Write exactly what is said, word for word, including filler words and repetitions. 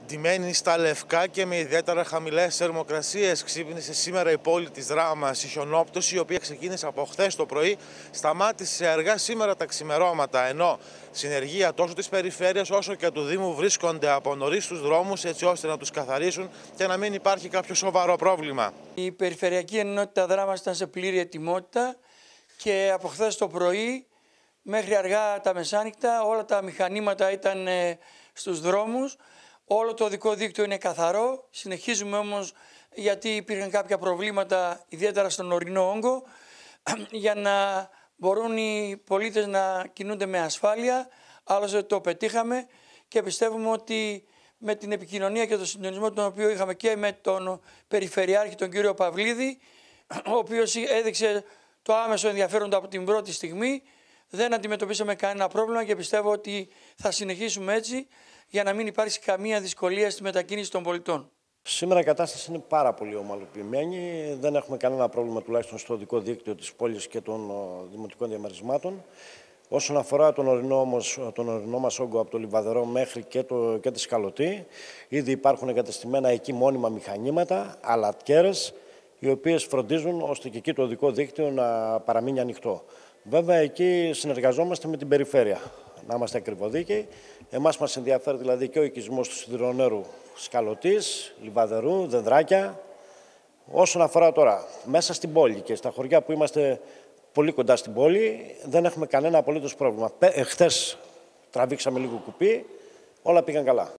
Ντυμένη στα λευκά και με ιδιαίτερα χαμηλές θερμοκρασίες, ξύπνησε σήμερα η πόλη της Δράμας. Η χιονόπτωση, η οποία ξεκίνησε από χθες το πρωί, σταμάτησε αργά σήμερα τα ξημερώματα. Ενώ συνεργεία τόσο της περιφέρειας όσο και του Δήμου βρίσκονται από νωρίς στους δρόμους, έτσι ώστε να τους καθαρίσουν και να μην υπάρχει κάποιο σοβαρό πρόβλημα. Η Περιφερειακή Ενότητα Δράμας ήταν σε πλήρη ετοιμότητα και από χθες το πρωί μέχρι αργά τα μεσάνυχτα όλα τα μηχανήματα ήταν στους δρόμους. Όλο το οδικό δίκτυο είναι καθαρό. Συνεχίζουμε όμως, γιατί υπήρχαν κάποια προβλήματα, ιδιαίτερα στον ορεινό όγκο, για να μπορούν οι πολίτες να κινούνται με ασφάλεια. Άλλωστε το πετύχαμε και πιστεύουμε ότι με την επικοινωνία και τον συντονισμό τον οποίο είχαμε και με τον Περιφερειάρχη, τον κύριο Παυλίδη, ο οποίος έδειξε το άμεσο ενδιαφέρον από την πρώτη στιγμή, δεν αντιμετωπίσαμε κανένα πρόβλημα και πιστεύω ότι θα συνεχίσουμε έτσι για να μην υπάρξει καμία δυσκολία στη μετακίνηση των πολιτών. Σήμερα η κατάσταση είναι πάρα πολύ ομαλοποιημένη. Δεν έχουμε κανένα πρόβλημα, τουλάχιστον στο οδικό δίκτυο της πόλης και των δημοτικών διαμερισμάτων. Όσον αφορά τον ορεινό, όμως, τον ορεινό μας όγκο από το Λιβαδερό μέχρι και, το, και τη Σκαλωτή, ήδη υπάρχουν εγκατεστημένα εκεί μόνιμα μηχανήματα, αλατκέρες, οι οποίες φροντίζουν ώστε και εκεί το οδικό δίκτυο να παραμείνει ανοιχτό. Βέβαια, εκεί συνεργαζόμαστε με την περιφέρεια, να είμαστε ακριβοδίκαιοι. Εμάς μας ενδιαφέρει δηλαδή και ο οικισμός του Σιδηρονέρου Σκαλωτής, Λιβαδερού, Δενδράκια. Όσον αφορά τώρα μέσα στην πόλη και στα χωριά που είμαστε πολύ κοντά στην πόλη, δεν έχουμε κανένα απολύτως πρόβλημα. Χθες τραβήξαμε λίγο κουπί, όλα πήγαν καλά.